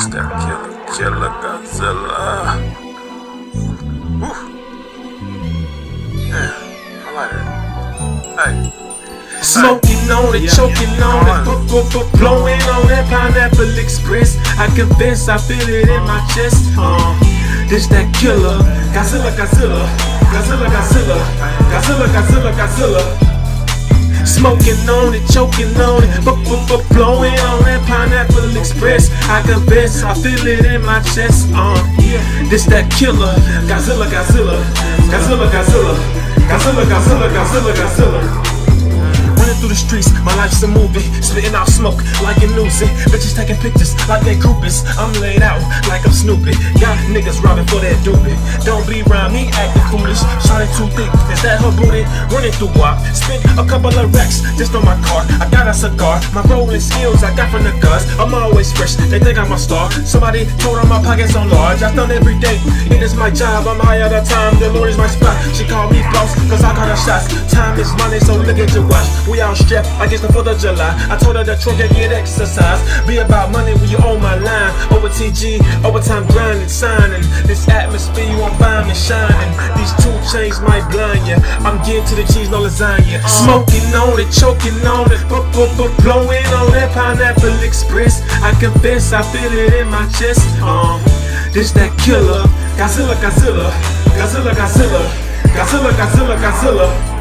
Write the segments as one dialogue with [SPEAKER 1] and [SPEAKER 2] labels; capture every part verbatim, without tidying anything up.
[SPEAKER 1] It's that killer, killer Godzilla. Woo. Yeah, I like it. Hey.
[SPEAKER 2] Smoking on it, choking on it, blowing on that Pineapple Express. I confess, I feel it in my chest. Uh, this that killer, Godzilla, Godzilla, Godzilla, Godzilla, Godzilla, Godzilla, Godzilla. Smoking on it, choking on it, blowing on that Pineapple Express. I confess, I feel it in my chest. Uh, this that killer, Godzilla, Godzilla, Godzilla, Godzilla, Godzilla, Godzilla, Godzilla, Godzilla. Running through the streets, my life's a movie. Spitting out smoke like an Uzi. Bitches taking pictures like they groupies. I'm laid out like I'm Snoopy. Got niggas robbing for that doobie. Don't be around me acting foolish. Shawty too thick, is that her booty? Running through W A P. Spent a couple of racks just on my car. I got a cigar, my rolling skills I got from the guns. I'm always fresh, they think I'm a star. Somebody told her my pockets on large. I done every day, it is my job. I'm high all the time, the Lord is my spot. She called me boss, cause I got her shots. Time is money, so look at your watch. We all strapped like it's the fourth of July. I told her the truck and get exercise. Be about money when you on my line. Over T G, overtime grinding, signing. This atmosphere you won't find me shining. These two chains might blind ya. I'm getting to the cheese, no lasagna. uh. Smoking on it, choking on it, blowing on that Pineapple Express. I confess, I feel it in my chest. uh, This that killer, Godzilla, Godzilla, Godzilla, Godzilla, Godzilla, Godzilla, Godzilla.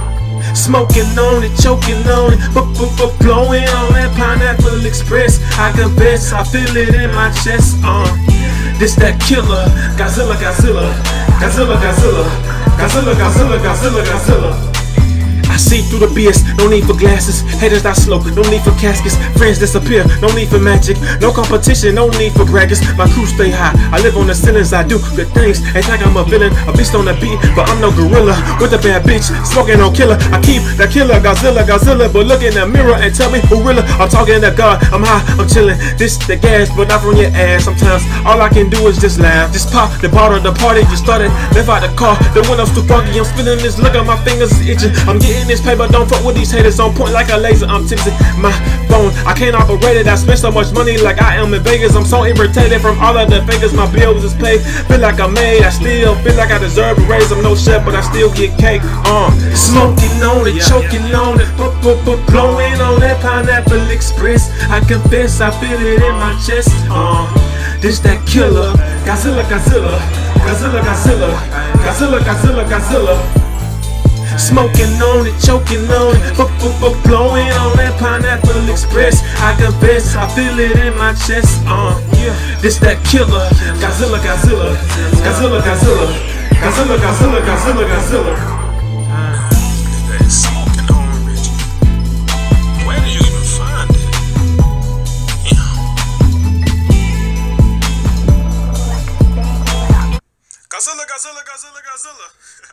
[SPEAKER 2] Smoking on it, choking on it, blowing on that Pineapple Express. I confess, I feel it in my chest. Uh, this that killer, Godzilla, Godzilla, Godzilla, Godzilla, Godzilla, Godzilla, Godzilla, Godzilla. I see through the B S, no need for glasses. Haters die slow, no need for caskets. Friends disappear, no need for magic. No competition, no need for braggers. My crew stay high, I live on the ceilings. I do good things, ain't like I'm a villain. A beast on the beat, but I'm no gorilla. With a bad bitch, smoking on killer. I keep the killer, Godzilla, Godzilla. But look in the mirror and tell me who really. I'm talking to God, I'm high, I'm chilling. This the gas, but not from your ass. Sometimes all I can do is just laugh. Just pop the bottle, the party just started. Left out the car, the window's too foggy. I'm spinning this, look at my fingers itching. I'm getting this paper, don't fuck with these haters. On point like a laser, I'm tipsy. My phone, I can't operate it. I spend so much money like I am in Vegas. I'm so irritated from all of the fakers. My bills is paid, feel like I'm made. I still feel like I deserve a raise. I'm no chef, but I still get cake. Uh, smoking on it, choking on it, blowing on that Pineapple Express. I confess, I feel it in my chest. Uh, this that killer, Godzilla, Godzilla, Godzilla, Godzilla, Godzilla, Godzilla, Godzilla. Smoking on it, choking on it, blowing on that Pineapple Express. I confess, I feel it in my chest. Uh, this that killer, Godzilla, Godzilla, Godzilla, Godzilla, Godzilla, Godzilla, Godzilla, Godzilla.
[SPEAKER 1] That smoking orange. Where do you even find it? Yeah. Godzilla, Godzilla, Godzilla, Godzilla.